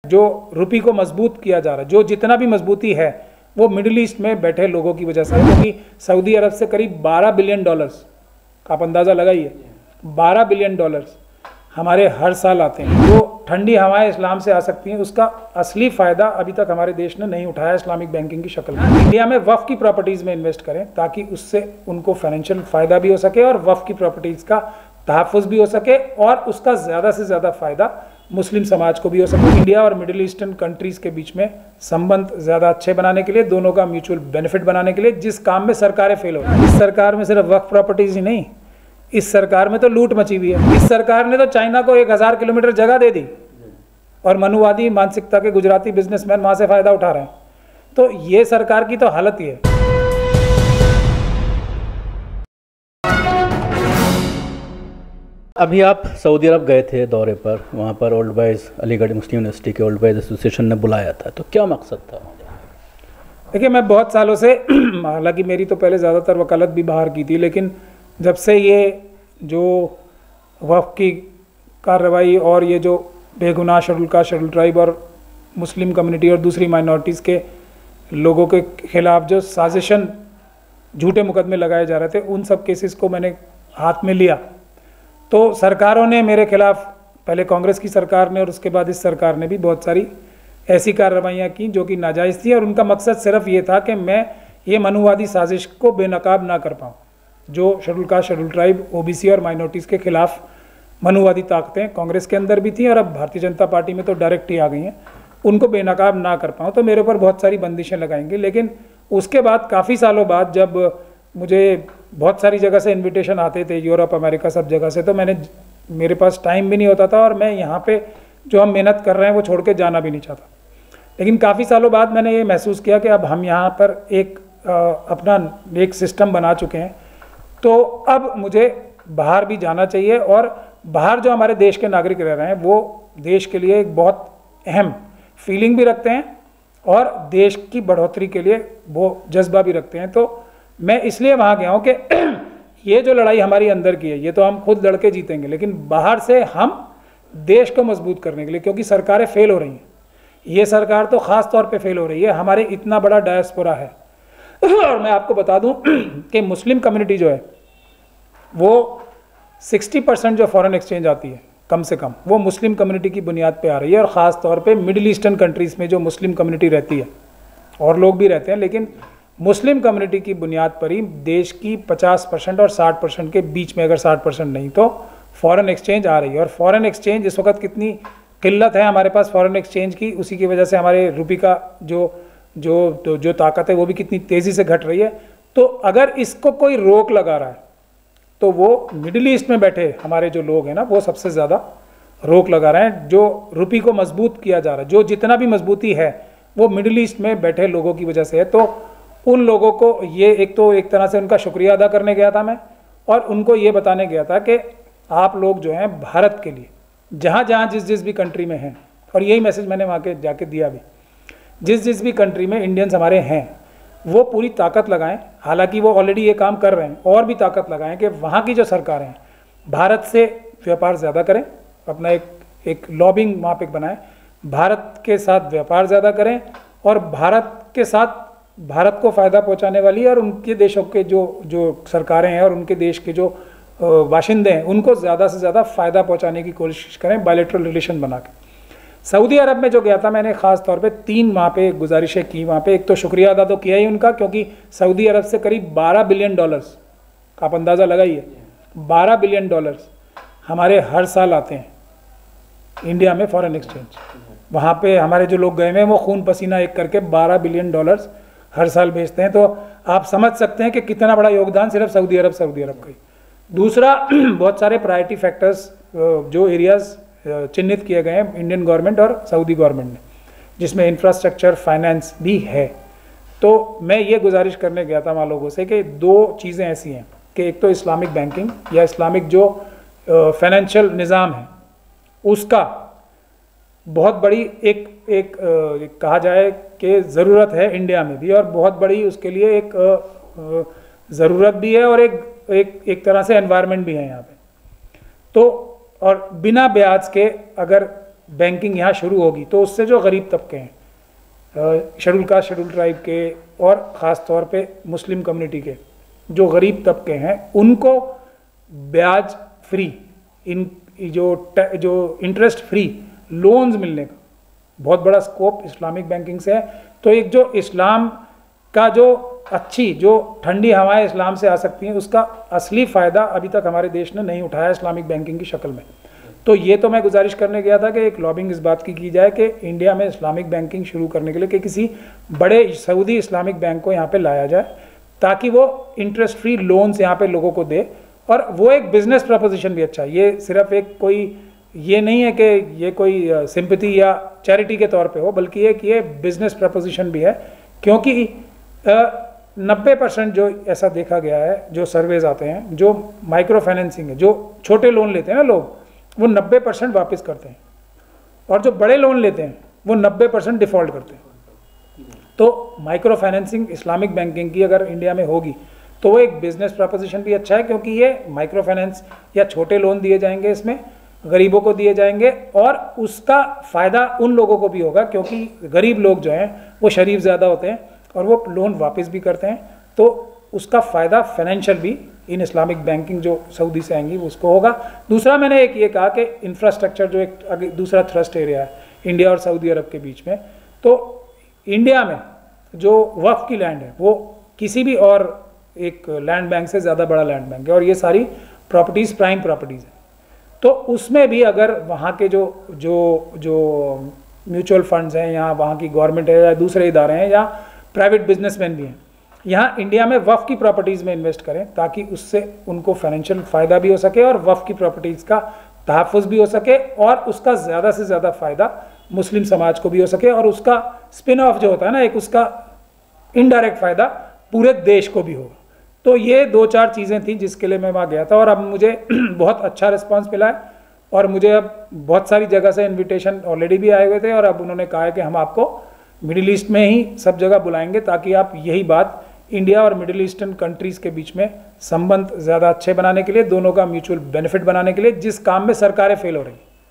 जो रुपये को मजबूत किया जा रहा है, जो जितना भी मजबूती है वो मिडिल ईस्ट में बैठे लोगों की वजह से है, क्योंकि सऊदी अरब से करीब 12 बिलियन डॉलर्स का आप अंदाज़ा लगाइए, 12 बिलियन डॉलर्स हमारे हर साल आते हैं। जो ठंडी हवाएं इस्लाम से आ सकती हैं, उसका असली फ़ायदा अभी तक हमारे देश ने नहीं उठाया इस्लामिक बैंकिंग की शक्ल में। इंडिया में वफ़ की प्रॉपर्टीज़ में इन्वेस्ट करें ताकि उससे उनको फाइनेंशियल फ़ायदा भी हो सके और वफ़ की प्रॉपर्टीज़ का तहफ़्फ़ुज़ भी हो सके और उसका ज़्यादा से ज़्यादा फ़ायदा मुस्लिम समाज को भी हो सके। इंडिया और मिडिल ईस्टर्न कंट्रीज़ के बीच में संबंध ज़्यादा अच्छे बनाने के लिए, दोनों का म्यूचुअल बेनिफिट बनाने के लिए, जिस काम में सरकारें फेल हो रही हैं। इस सरकार में सिर्फ वक्फ प्रॉपर्टीज़ ही नहीं, इस सरकार में तो लूट मची हुई है। इस सरकार ने तो चाइना को 1000 किलोमीटर जगह दे दी और मनुवादी मानसिकता के गुजराती बिजनेसमैन वहाँ से फ़ायदा उठा रहे हैं। तो ये सरकार की तो हालत ही है। अभी आप सऊदी अरब गए थे दौरे पर, वहाँ पर old boys Aligarh Muslim university के ओल्ड बॉयज़ एसोसिएशन ने बुलाया था, तो क्या मकसद था? देखिए, मैं बहुत सालों से, हालांकि मेरी तो पहले ज़्यादातर वकालत भी बाहर की थी, लेकिन जब से ये जो वक्फ की कार्रवाई और ये जो बेगुनाह शेड्यूल कास्ट, शेड्यूल ट्राइब और मुस्लिम कम्युनिटी और दूसरी माइनॉरिटीज़ के लोगों के खिलाफ जो साजिशन, झूठे मुकदमे लगाए जा रहे थे, उन सब केसेस को मैंने हाथ में लिया। तो सरकारों ने मेरे खिलाफ, पहले कांग्रेस की सरकार ने और उसके बाद इस सरकार ने भी बहुत सारी ऐसी कार्रवाइयाँ की जो कि नाजायज़ थी, और उनका मकसद सिर्फ ये था कि मैं ये मनुवादी साजिश को बेनकाब ना कर पाऊँ। जो schedule caste, schedule tribe, OBC और माइनॉरिटीज़ के खिलाफ मनुवादी ताकतें कांग्रेस के अंदर भी थी और अब भारतीय जनता पार्टी में तो डायरेक्ट ही आ गई हैं, उनको बेनकाब ना कर पाऊँ, तो मेरे ऊपर बहुत सारी बंदिशें लगाएंगे। लेकिन उसके बाद काफ़ी सालों बाद जब मुझे बहुत सारी जगह से इनविटेशन आते थे, यूरोप, अमेरिका, सब जगह से, तो मेरे पास टाइम भी नहीं होता था और मैं यहाँ पे जो हम मेहनत कर रहे हैं वो छोड़ के जाना भी नहीं चाहता। लेकिन काफ़ी सालों बाद मैंने ये महसूस किया कि अब हम यहाँ पर अपना एक सिस्टम बना चुके हैं, तो अब मुझे बाहर भी जाना चाहिए और बाहर जो हमारे देश के नागरिक रह रहे हैं वो देश के लिए एक बहुत अहम फीलिंग भी रखते हैं और देश की बढ़ोतरी के लिए वो जज्बा भी रखते हैं। तो मैं इसलिए वहाँ गया हूँ कि ये जो लड़ाई हमारी अंदर की है, ये तो हम खुद लड़के जीतेंगे, लेकिन बाहर से हम देश को मजबूत करने के लिए, क्योंकि सरकारें फेल हो रही हैं, ये सरकार तो ख़ास तौर पे फेल हो रही है, हमारे इतना बड़ा डायस्पोरा है। और मैं आपको बता दूं कि मुस्लिम कम्युनिटी जो है वो 60% जो फॉरेन एक्सचेंज आती है कम से कम, वो मुस्लिम कम्युनिटी की बुनियाद पे आ रही है। और ख़ास तौर पे मिडिल ईस्टर्न कंट्रीज़ में जो मुस्लिम कम्युनिटी रहती है, और लोग भी रहते हैं, लेकिन मुस्लिम कम्युनिटी की बुनियाद पर ही देश की 50% और 60% के बीच में, अगर 60% नहीं तो फॉरेन एक्सचेंज आ रही है। और फॉरेन एक्सचेंज इस वक्त कितनी किल्लत है हमारे पास फॉरेन एक्सचेंज की, उसी की वजह से हमारे रुपये का जो ताकत है वो भी कितनी तेज़ी से घट रही है। तो अगर इसको कोई रोक लगा रहा है तो वो मिडिल ईस्ट में बैठे हमारे जो लोग हैं ना, वो सबसे ज़्यादा रोक लगा रहे हैं। जो रुपये को मजबूत किया जा रहा है, जो जितना भी मजबूती है वो मिडिल ईस्ट में बैठे लोगों की वजह से है। तो उन लोगों को ये एक तरह से उनका शुक्रिया अदा करने गया था मैं, और उनको ये बताने गया था कि आप लोग जो हैं भारत के लिए जहाँ जहाँ जिस भी कंट्री में हैं, और यही मैसेज मैंने वहाँ के जाके दिया भी, जिस भी कंट्री में इंडियंस हमारे हैं वो पूरी ताकत लगाएं। हालांकि वो ऑलरेडी ये काम कर रहे हैं, और भी ताकत लगाएं कि वहाँ की जो सरकारें हैं भारत से व्यापार ज़्यादा करें, अपना एक लॉबिंग वहाँ पे बनाएं, भारत के साथ व्यापार ज़्यादा करें और भारत के साथ भारत को फ़ायदा पहुंचाने वाली और उनके देशों के जो सरकारें हैं और उनके देश के जो बाशिंदे हैं उनको ज़्यादा से ज़्यादा फ़ायदा पहुंचाने की कोशिश करें, बायलैटरल रिलेशन बना के। सऊदी अरब में जो गया था मैंने ख़ास तौर पे 3 वहाँ पे गुजारिशें की। वहाँ पे एक तो शुक्रिया अदा तो किया ही उनका, क्योंकि सऊदी अरब से करीब 12 बिलियन डॉलर्स का आप अंदाज़ा लगाइए, 12 बिलियन डॉलर्स हमारे हर साल आते हैं इंडिया में फॉरेन एक्सचेंज। वहाँ पे हमारे जो लोग गए हैं वो खून पसीना एक करके 12 बिलियन डॉलर्स हर साल भेजते हैं। तो आप समझ सकते हैं कि कितना बड़ा योगदान सिर्फ सऊदी अरब का ही। दूसरा, बहुत सारे प्रायोरिटी फैक्टर्स जो एरियाज़ चिन्हित किए गए हैं इंडियन गवर्नमेंट और सऊदी गवर्नमेंट ने, जिसमें इंफ्रास्ट्रक्चर, फाइनेंस भी है। तो मैं ये गुजारिश करने गया था वहाँ लोगों से कि 2 चीज़ें ऐसी हैं कि एक तो इस्लामिक बैंकिंग या इस्लामिक जो फाइनेंशियल निज़ाम है उसका बहुत बड़ी एक कहा जाए कि ज़रूरत है इंडिया में भी, और बहुत बड़ी उसके लिए एक ज़रूरत भी है और एक तरह से एनवायरनमेंट भी है यहाँ पे। तो और बिना ब्याज के अगर बैंकिंग यहाँ शुरू होगी तो उससे जो गरीब तबके हैं, शेड्यूल कास्ट शेड्यूल ट्राइब के और ख़ास तौर पे मुस्लिम कम्युनिटी के जो गरीब तबके हैं, उनको ब्याज फ्री जो इंटरेस्ट फ्री लोन्स मिलने का बहुत बड़ा स्कोप इस्लामिक बैंकिंग से है। तो एक जो इस्लाम का जो अच्छी जो ठंडी हवाएं इस्लाम से आ सकती हैं, उसका असली फ़ायदा अभी तक हमारे देश ने नहीं उठाया इस्लामिक बैंकिंग की शक्ल में। तो ये तो मैं गुजारिश करने गया था कि एक लॉबिंग इस बात की जाए कि इंडिया में इस्लामिक बैंकिंग शुरू करने के लिए कि किसी बड़े सऊदी इस्लामिक बैंक को यहाँ पे लाया जाए ताकि वो इंटरेस्ट फ्री लोन्स यहाँ पे लोगों को दे, और वो एक बिजनेस प्रपोजिशन भी अच्छा है। ये सिर्फ एक कोई ये नहीं है कि ये कोई सिंपैथी या चैरिटी के तौर पे हो, बल्कि एक ये बिजनेस प्रपोजिशन भी है, क्योंकि 90% जो ऐसा देखा गया है, जो सर्वेज आते हैं, जो माइक्रो फाइनेंसिंग है, जो छोटे लोन लेते हैं ना लोग, वो 90% वापस करते हैं, और जो बड़े लोन लेते हैं वो 90% डिफ़ॉल्ट करते हैं। तो माइक्रो फाइनेंसिंग इस्लामिक बैंकिंग की अगर इंडिया में होगी तो वो एक बिजनेस प्रपोजिशन भी अच्छा है, क्योंकि ये माइक्रो फाइनेंस या छोटे लोन दिए जाएंगे, इसमें गरीबों को दिए जाएंगे, और उसका फ़ायदा उन लोगों को भी होगा क्योंकि गरीब लोग जो हैं वो शरीफ ज़्यादा होते हैं और वो लोन वापस भी करते हैं। तो उसका फ़ायदा फाइनेंशियल भी इन इस्लामिक बैंकिंग जो सऊदी से आएंगी उसको होगा। दूसरा मैंने एक ये कहा कि इंफ्रास्ट्रक्चर जो एक दूसरा थ्रस्ट एरिया है इंडिया और सऊदी अरब के बीच में, तो इंडिया में जो वक्फ की लैंड है वो किसी भी और एक लैंड बैंक से ज़्यादा बड़ा लैंड बैंक है, और ये सारी प्रॉपर्टीज़ प्राइम प्रॉपर्टीज़ हैं। तो उसमें भी अगर वहाँ के जो जो जो म्यूचुअल फंड्स हैं, या वहाँ की गवर्नमेंट है या दूसरे इदारे हैं या प्राइवेट बिजनेसमैन भी हैं, यहाँ इंडिया में वक्फ की प्रॉपर्टीज़ में इन्वेस्ट करें ताकि उससे उनको फाइनेंशियल फ़ायदा भी हो सके और वक्फ की प्रॉपर्टीज़ का तहफ़्फ़ुज़ भी हो सके, और उसका ज़्यादा से ज़्यादा फ़ायदा मुस्लिम समाज को भी हो सके, और उसका स्पिन ऑफ जो होता है ना, एक उसका इनडायरेक्ट फ़ायदा पूरे देश को भी होगा। तो ये 2-4 चीज़ें थी जिसके लिए मैं वहाँ गया था, और अब मुझे बहुत अच्छा रिस्पांस मिला है, और मुझे अब बहुत सारी जगह से इनविटेशन ऑलरेडी भी आए हुए थे, और अब उन्होंने कहा है कि हम आपको मिडिल ईस्ट में ही सब जगह बुलाएंगे ताकि आप यही बात इंडिया और मिडिल ईस्टर्न कंट्रीज़ के बीच में संबंध ज़्यादा अच्छे बनाने के लिए, दोनों का म्यूचुअल बेनिफिट बनाने के लिए, जिस काम में सरकारें फेल हो रही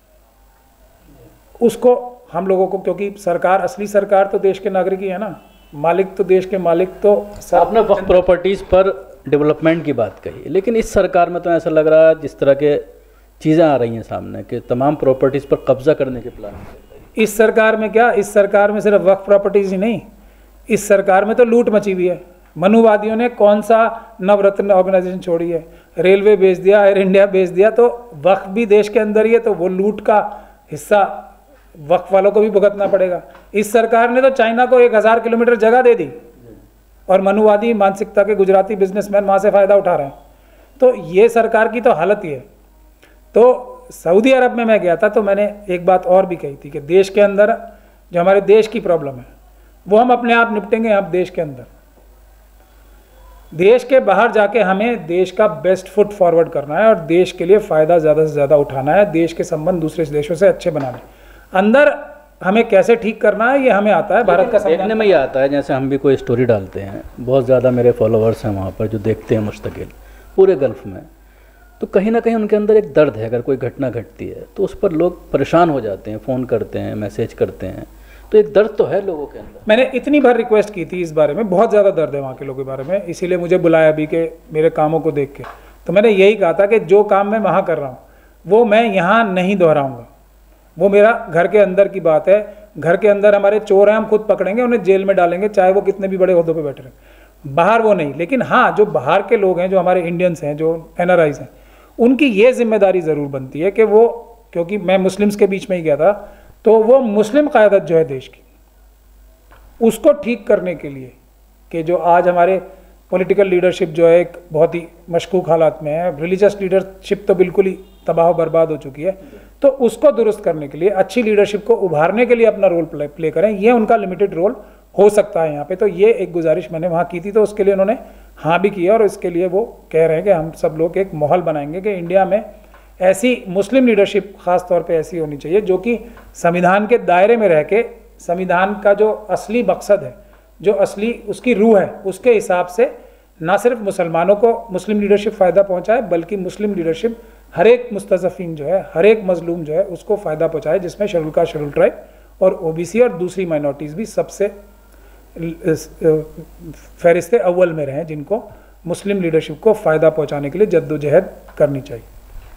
उसको हम लोगों को, क्योंकि सरकार, असली सरकार तो देश के नागरिक ही है ना, मालिक तो देश के मालिक तो आपने वक्फ प्रॉपर्टीज़ पर डेवलपमेंट की बात कही, लेकिन इस सरकार में तो ऐसा लग रहा है जिस तरह के चीज़ें आ रही हैं सामने कि तमाम प्रॉपर्टीज़ पर कब्जा करने के प्लान। इस सरकार में क्या, इस सरकार में सिर्फ वक्फ प्रॉपर्टीज़ ही नहीं, इस सरकार में तो लूट मची हुई है। मनुवादियों ने कौन सा नवरत्न ऑर्गेनाइजेशन छोड़ी है, रेलवे बेच दिया, एयर इंडिया बेच दिया, तो वक्फ भी देश के अंदर ही है, तो वो लूट का हिस्सा वक्फ वालों को भी भुगतना पड़ेगा। इस सरकार ने तो चाइना को 1000 किलोमीटर जगह दे दी, और मनुवादी मानसिकता के गुजराती बिजनेसमैन वहाँ से फ़ायदा उठा रहे हैं। तो ये सरकार की तो हालत ही है। तो सऊदी अरब में मैं गया था तो मैंने एक बात और भी कही थी कि देश के अंदर जो हमारे देश की प्रॉब्लम है वो हम अपने आप निपटेंगे, आप देश के अंदर। देश के बाहर जाके हमें देश का बेस्ट फुट फॉरवर्ड करना है और देश के लिए फ़ायदा ज़्यादा से ज़्यादा उठाना है, देश के संबंध दूसरे देशों से अच्छे बनाने। अंदर हमें कैसे ठीक करना है ये हमें आता है, भारत का देखने में ये आता है। जैसे हम भी कोई स्टोरी डालते हैं, बहुत ज़्यादा मेरे फॉलोअर्स हैं वहाँ पर जो देखते हैं मुस्तकिल पूरे गल्फ़ में, तो कहीं ना कहीं उनके अंदर एक दर्द है। अगर कोई घटना घटती है तो उस पर लोग परेशान हो जाते हैं, फ़ोन करते हैं, मैसेज करते हैं, तो एक दर्द तो है लोगों के अंदर। मैंने इतनी बार रिक्वेस्ट की थी इस बारे में, बहुत ज़्यादा दर्द है वहाँ के लोगों के बारे में, इसीलिए मुझे बुलाया भी कि मेरे कामों को देख के। तो मैंने यही कहा था कि जो काम मैं वहाँ कर रहा हूँ वो मैं यहाँ नहीं दोहराऊँगा, वो मेरा घर के अंदर की बात है। घर के अंदर हमारे चोर हैं, हम खुद पकड़ेंगे, उन्हें जेल में डालेंगे, चाहे वो कितने भी बड़े ओहदों पे बैठे रहें। बाहर वो नहीं। लेकिन हाँ, जो बाहर के लोग हैं, जो हमारे इंडियंस हैं, जो NRIs हैं, उनकी ये जिम्मेदारी ज़रूर बनती है कि वो, क्योंकि मैं मुस्लिम्स के बीच में ही गया था, तो वो मुस्लिम क़यादत जो है देश की, उसको ठीक करने के लिए कि जो आज हमारे पॉलिटिकल लीडरशिप जो है एक बहुत ही मशकूक हालात में है, रिलीजियस लीडरशिप तो बिल्कुल ही तबाह बर्बाद हो चुकी है, तो उसको दुरुस्त करने के लिए, अच्छी लीडरशिप को उभारने के लिए अपना रोल प्ले करें। ये उनका लिमिटेड रोल हो सकता है यहाँ पे। तो ये एक गुजारिश मैंने वहाँ की थी, तो उसके लिए उन्होंने हाँ भी किया, और इसके लिए वो कह रहे हैं कि हम सब लोग एक माहौल बनाएंगे कि इंडिया में ऐसी मुस्लिम लीडरशिप ख़ास तौर पे ऐसी होनी चाहिए जो कि संविधान के दायरे में रह के संविधान का जो असली मकसद है, जो असली उसकी रूह है, उसके हिसाब से ना सिर्फ मुसलमानों को मुस्लिम लीडरशिप फ़ायदा पहुँचाए, बल्कि मुस्लिम लीडरशिप हर एक मुस्तज़फ़ीन जो है, हर एक मजलूम जो है उसको फ़ायदा पहुँचाए, जिसमें शेड्यूल कास्ट, शेड्यूल ट्राइब और ओबीसी और दूसरी माइनॉरिटीज़ भी सबसे फहरिस्त अव्वल में रहें, जिनको मुस्लिम लीडरशिप को फ़ायदा पहुँचाने के लिए जद्दोजहद करनी चाहिए।